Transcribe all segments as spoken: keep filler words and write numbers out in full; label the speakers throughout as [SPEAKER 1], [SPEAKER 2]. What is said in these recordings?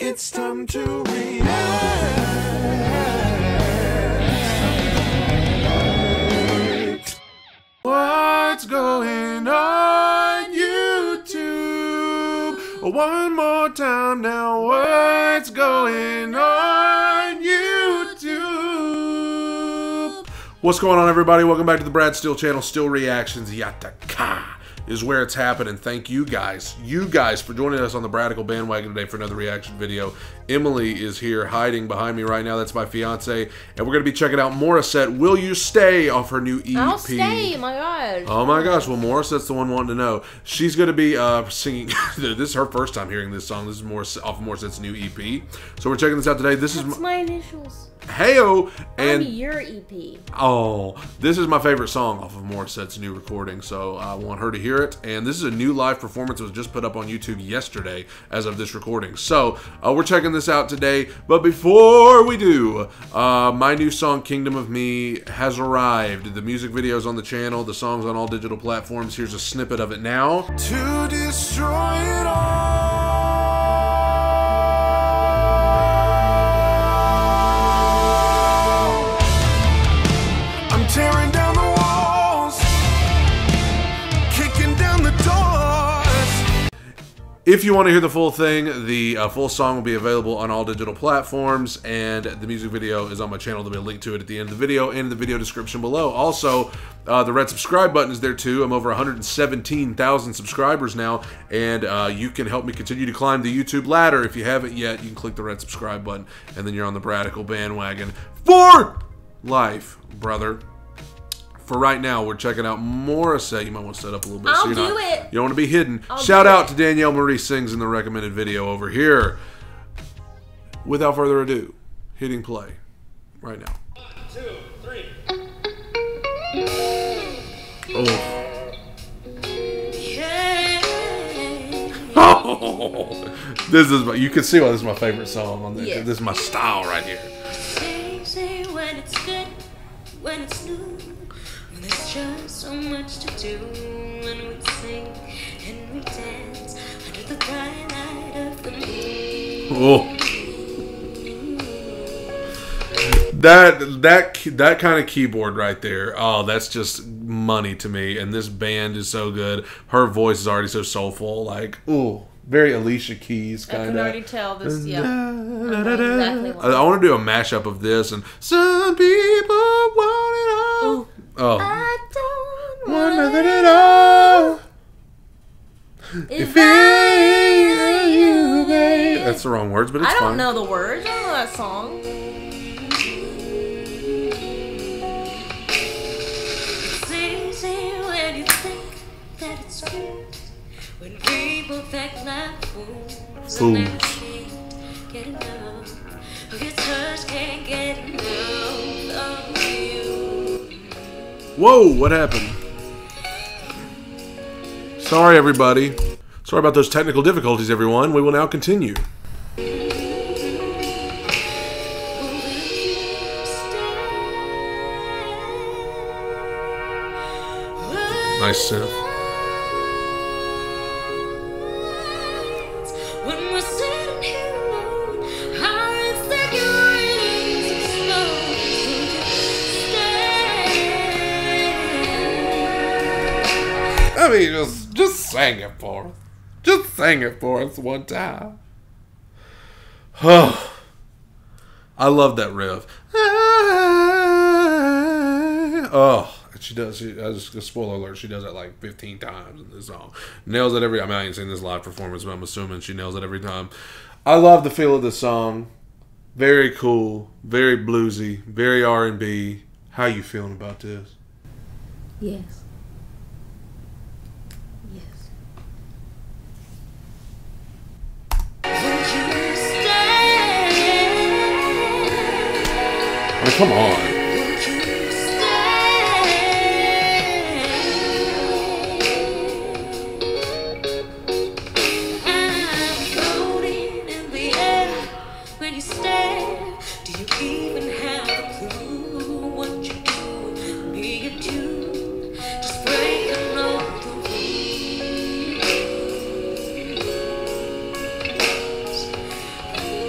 [SPEAKER 1] It's time to react. What's going on YouTube? One more time now. What's going on YouTube? What's going on, everybody? Welcome back to the Brad Steele channel. Still Reactions. Yataka is where it's happening. Thank you guys, you guys for joining us on the Bradical bandwagon today for another reaction video. Emily is here hiding behind me right now. That's my fiance, and we're going to be checking out Morissette, Will You Stay, off her new E P.
[SPEAKER 2] I'll stay, my gosh.
[SPEAKER 1] Oh my gosh, well, Morissette's the one wanting to know. She's going to be uh, singing, this is her first time hearing this song. This is Moris off of Morissette's new E P. So we're checking this out today. This
[SPEAKER 2] That's
[SPEAKER 1] is
[SPEAKER 2] my initials.
[SPEAKER 1] Heyo, and
[SPEAKER 2] I'm your E P.
[SPEAKER 1] Oh, this is my favorite song off of Morissette's new recording, so I want her to hear it. And this is a new live performance that was just put up on YouTube yesterday as of this recording. So uh, we're checking this out today. But before we do, uh, my new song, Kingdom of Me, has arrived. The music video's on the channel. The song's on all digital platforms. Here's a snippet of it now. To destroy it all. Tearing down the walls, kicking down the doors. If you want to hear the full thing, the uh, full song will be available on all digital platforms, and the music video is on my channel. There'll be a link to it at the end of the video and in the video description below. Also, uh, the red subscribe button is there too. I'm over one hundred seventeen thousand subscribers now, and uh, you can help me continue to climb the YouTube ladder. If you haven't yet, you can click the red subscribe button, and then you're on the Bradical bandwagon for life, brother. For right now, we're checking out Morissette. You might want to set up a little bit.
[SPEAKER 2] I'll
[SPEAKER 1] so you're
[SPEAKER 2] do
[SPEAKER 1] not,
[SPEAKER 2] it.
[SPEAKER 1] You don't want to be hidden.
[SPEAKER 2] I'll
[SPEAKER 1] Shout
[SPEAKER 2] do
[SPEAKER 1] out
[SPEAKER 2] it.
[SPEAKER 1] to Danielle Marie Sings in the recommended video over here. Without further ado, hitting play right now.
[SPEAKER 3] One, two, three.
[SPEAKER 1] Oh. Oh. This is my, you can see why this is my favorite song on this.
[SPEAKER 2] Yeah.
[SPEAKER 1] This is my style right here.
[SPEAKER 4] Say, say when it's good, when it's new, when there's just so much to do, when we sing and we dance under the bright light of the moon.
[SPEAKER 1] Oh. That that that kind of keyboard right there. Oh, that's just money to me. And this band is so good. Her voice is already so soulful. Like, ooh, very Alicia Keys kind
[SPEAKER 2] I
[SPEAKER 1] of.
[SPEAKER 2] can already tell this. Yeah.
[SPEAKER 1] Da,
[SPEAKER 2] I
[SPEAKER 1] da,
[SPEAKER 2] know
[SPEAKER 1] da,
[SPEAKER 2] exactly what.
[SPEAKER 1] I, I want to do a mashup of this and some people want it all.
[SPEAKER 2] Ooh.
[SPEAKER 1] Oh,
[SPEAKER 2] I don't
[SPEAKER 1] want
[SPEAKER 2] want
[SPEAKER 1] nothing
[SPEAKER 2] it
[SPEAKER 1] at all.
[SPEAKER 2] If
[SPEAKER 1] If it ain't you, babe. That's the wrong words, but it's
[SPEAKER 2] I don't
[SPEAKER 1] fine.
[SPEAKER 2] know the words. I don't know that song.
[SPEAKER 4] It's easy when you think that it's good, when people think like fools, and they
[SPEAKER 1] Fools.
[SPEAKER 4] can't get enough of your touch, can't get enough of you.
[SPEAKER 1] Whoa, what happened? Sorry, everybody. Sorry about those technical difficulties, everyone. We will now continue. Nice synth.
[SPEAKER 4] When we're sitting here alone, our insecurities exposed.
[SPEAKER 1] I mean, just, just sing it for us. Just sing it for us one time. Oh, I love that riff. Oh, she does. She, I just spoiler alert. She does that like fifteen times in this song. Nails it every. I mean, I ain't seen this live performance, but I'm assuming she nails it every time. I love the feel of the song. Very cool. Very bluesy. Very R and B. How you feeling about this?
[SPEAKER 2] Yes. Yes.
[SPEAKER 4] Would you stay?
[SPEAKER 1] I mean, come on.
[SPEAKER 4] Would you stay? I'm floating in the air when you stare. Do you even have a clue what you do? Me and you just breaking all the rules.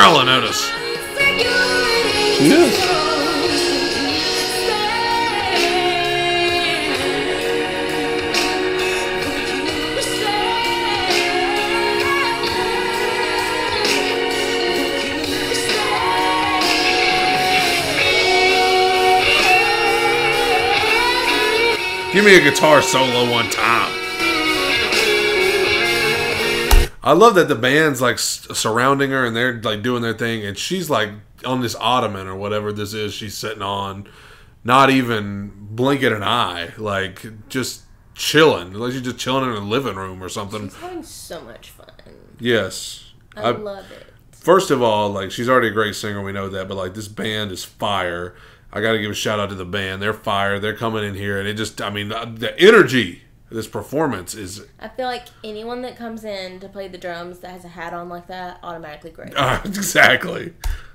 [SPEAKER 1] smiling at us. She is. Give me a guitar solo one time. I love that the band's like surrounding her and they're like doing their thing, and she's like on this ottoman or whatever this is she's sitting on, not even blinking an eye, like just chilling, like she's just chilling in her living room or something.
[SPEAKER 2] She's having so much fun.
[SPEAKER 1] Yes,
[SPEAKER 2] I, I love it.
[SPEAKER 1] First of all, like she's already a great singer, we know that, but like this band is fire. I got to give a shout out to the band. They're fire. They're coming in here, and it just, I mean, the energy of this performance is...
[SPEAKER 2] I feel like anyone that comes in to play the drums that has a hat on like that, automatically great.
[SPEAKER 1] Uh, exactly.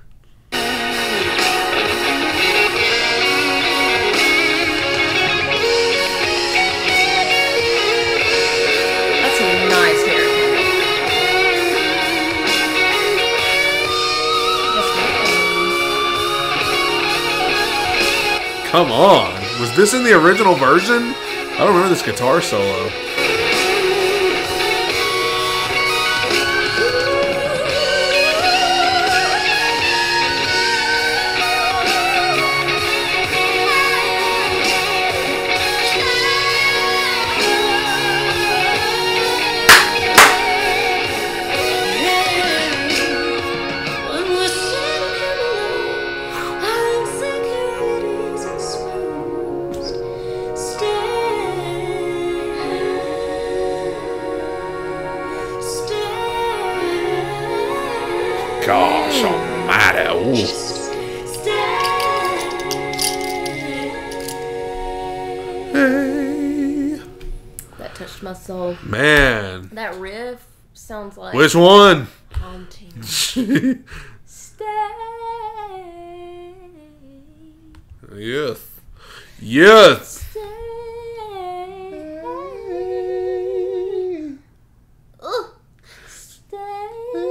[SPEAKER 2] That's a nice haircut.
[SPEAKER 1] Come on. Was this in the original version? I don't remember this guitar solo. Gosh almighty. Ooh. Hey.
[SPEAKER 2] That touched my soul.
[SPEAKER 1] Man.
[SPEAKER 2] That riff sounds like...
[SPEAKER 1] Which one?
[SPEAKER 2] Haunting. Stay.
[SPEAKER 1] Yes. Yes.
[SPEAKER 2] Stay. Ugh. Stay.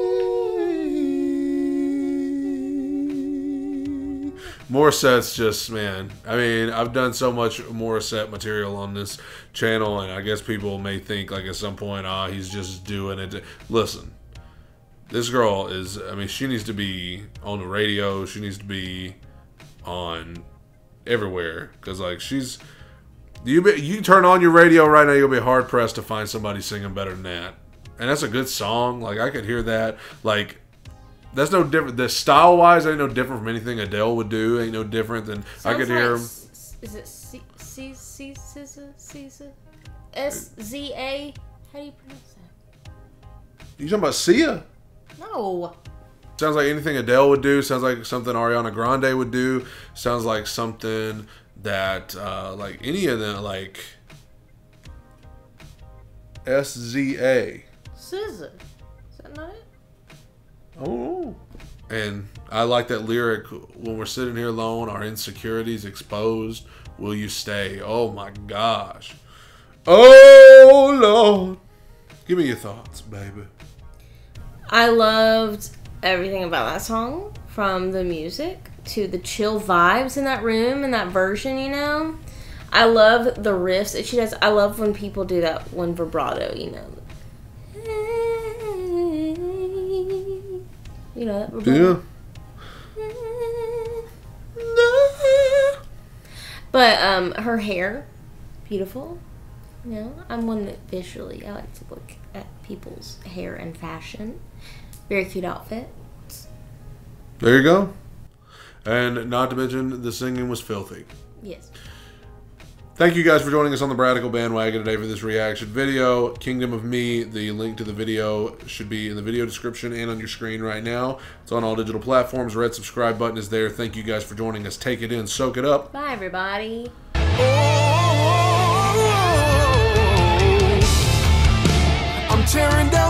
[SPEAKER 1] Morissette's just, man, I mean, I've done so much Morissette material on this channel, and I guess people may think, like, at some point, ah, he's just doing it. Listen, this girl is, I mean, she needs to be on the radio. She needs to be on everywhere, because, like, she's, you, be, you turn on your radio right now, you'll be hard-pressed to find somebody singing better than that. And that's a good song. Like, I could hear that, like, that's no different. The style wise, ain't no different from anything Adele would do. Ain't no different than
[SPEAKER 2] Sounds
[SPEAKER 1] I could
[SPEAKER 2] like,
[SPEAKER 1] hear him.
[SPEAKER 2] S- is it C C C C C S Z A? How do you pronounce that?
[SPEAKER 1] You talking about Sia?
[SPEAKER 2] No.
[SPEAKER 1] Sounds like anything Adele would do. Sounds like something Ariana Grande would do. Sounds like something that uh, like any of them, like S Z A.
[SPEAKER 2] Scissor. Is that not it?
[SPEAKER 1] Oh, and I like that lyric. When we're sitting here alone, our insecurities exposed. Will you stay? Oh my gosh. Oh Lord. Give me your thoughts, baby.
[SPEAKER 2] I loved everything about that song, from the music to the chill vibes in that room and that version, you know. I love the riffs that she does. I love when people do that one vibrato, you know. You know that vibrato?
[SPEAKER 1] Yeah.
[SPEAKER 2] But um, her hair, beautiful. You know, I'm one that visually, I like to look at people's hair and fashion. Very cute outfit.
[SPEAKER 1] There you go. And not to mention, the singing was filthy.
[SPEAKER 2] Yes.
[SPEAKER 1] Thank you guys for joining us on the Bradical Bandwagon today for this reaction video. Kingdom of Me, the link to the video should be in the video description and on your screen right now. It's on all digital platforms. Red subscribe button is there. Thank you guys for joining us. Take it in. Soak it up.
[SPEAKER 2] Bye, everybody.
[SPEAKER 3] I'm tearing down